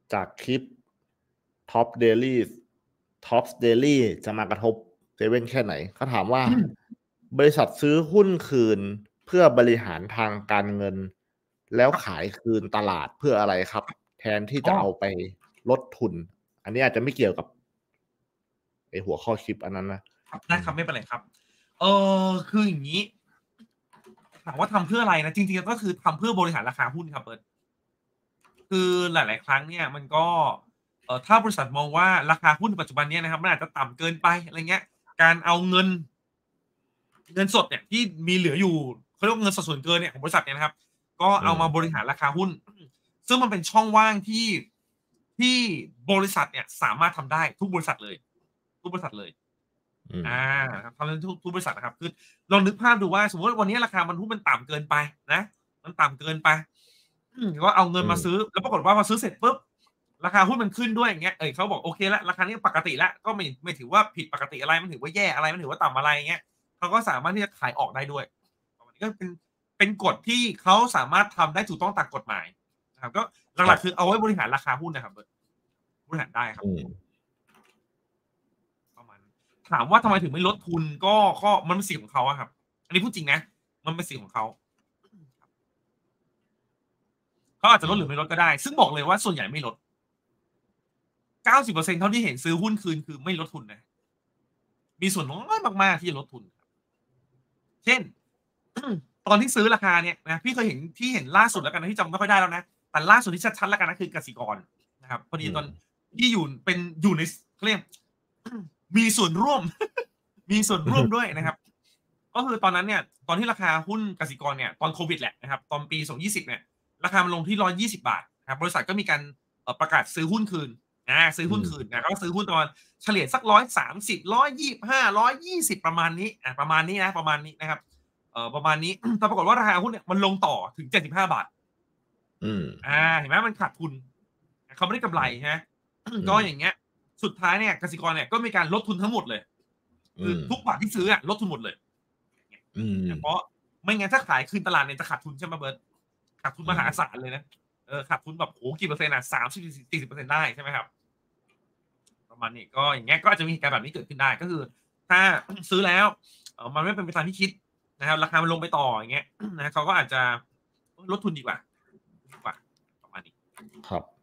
จากคลิป Top Daily Top Daily จะมากระทบเซเว่นแค่ไหนเขาถามว่าบริษัทซื้อหุ้นคืนเพื่อบริหารทางการเงินแล้วขายคืนตลาดเพื่ออะไรครับแทนที่จะเอาไปลดทุนอันนี้อาจจะไม่เกี่ยวกับไอหัวข้อคลิปอันนั้นนะได้ครับไม่เป็นไรครับคืออย่างนี้ถามว่าทำเพื่ออะไรนะจริงๆก็คือทำเพื่อบริหารราคาหุ้นครับเบิร์ตคือหลายๆครั้งเนี่ยมันก็ถ้าบริษัทมองว่าราคาหุ้นในปัจจุบันเนี้ยนะครับมันอาจจะต่ำเกินไปอะไรเงี้ยการเอาเงินสดเนี่ยที่มีเหลืออยู่เขาเรียกว่าเงินสดส่วนเกินเนี่ยของบริษัทเนี่ยนะครับก็เอามาบริหารราคาหุ้นซึ่งมันเป็นช่องว่างที่บริษัทเนี่ยสามารถทำได้ทุกบริษัทเลยทุกบริษัทเลยทำได้ทุกบริษัทนะครับคือลองนึกภาพดูว่าสมมติว่าวันนี้ราคามันหุ้นมันต่ำเกินไปนะมันต่ำเกินไปก็เอาเงินมาซื้อแล้วปรากฏว่าพอซื้อเสร็จปุ๊บราคาหุ้นมันขึ้นด้วยอย่างเงี้ยเขาบอกโอเคแล้วราคานี้ปกติแล้วก็ไม่ถือว่าผิดปกติอะไรมันถือว่าแย่อะไรมันถือว่าต่ำอะไรเงี้ยเขาก็สามารถที่จะขายออกได้ด้วยนี้ก็เป็นกฎที่เขาสามารถทำได้ถูกต้องตามกฎหมายนะครับก็หลักๆคือเอาไว้บริหารราคาหุ้นนะครับบริหารได้ครับประมาณถามว่าทำไมถึงไม่ลดทุนก็มันเป็นสิทธิ์ของเขาครับอันนี้พูดจริงนะมันเป็นสิทธิ์ของเขาอาจจะลดหรือไม่ลดก็ได้ซึ่งบอกเลยว่าส่วนใหญ่ไม่ลด 90% เท่าที่เห็นซื้อหุ้นคืนคือไม่ลดทุนนะมีส่วนน้อยมากๆที่จะลดทุนเช่นตอนที่ซื้อราคาเนี่ยนะพี่เคยเห็นที่เห็นล่าสุดแล้วกันนะที่จำไม่ค่อยได้แล้วนะแต่ล่าสุดที่ชัดๆแล้วกันนะคือกสิกรนะครับพอดีตอนที่อยู่ในเขาเรียกมีส่วนร่วมมีส่วนร่วมด้วยนะครับก็คือตอนนั้นเนี่ยตอนที่ราคาหุ้นกสิกรเนี่ยตอนโควิดแหละนะครับตอนปี2020เนี่ยราคามันลงที่120 บาทนะครับบริษัทก็มีการประกาศซื้อหุ้นคืนซื้อหุ้นคืนนะก็ซื้อหุ้นประมาณเฉลี่ยสัก130 125 120ประมาณนี้ประมาณนี้นะครับประมาณนี้แต่ปรากฏว่าราคาหุ้นเนี่ยมันลงต่อถึง75 บาทเห็นไหมมันขาดทุนเขาไม่ได้กำไรฮะก็อย่างเงี้ยสุดท้ายเนี่ยกสิกรเนี่ยก็มีการลดทุนทั้งหมดเลยคือทุกบาทที่ซื้อลดทุนหมดเลยเพราะไม่งั้นถ้าขายคืนตลาดเนี่ยจะขาดทุนใช่ไหมเบิร์ตขาดทุนมหาศาลเลยนะขาดทุนแบบโหกี่เปอร์เซ็นต์30-40%ได้ใช่ไหมครับประมาณนี้ก็อย่างเงี้ยก็อาจจะมีเหตุการณ์แบบนี้เกิดขึ้นได้ก็คือถ้าซื้อแล้วมันไม่เป็นไปตามที่คิดนะครับราคามันลงไปต่ออย่างเงี้ยนะเขาก็อาจจะลดทุนดีกว่าประมาณนี้ครับ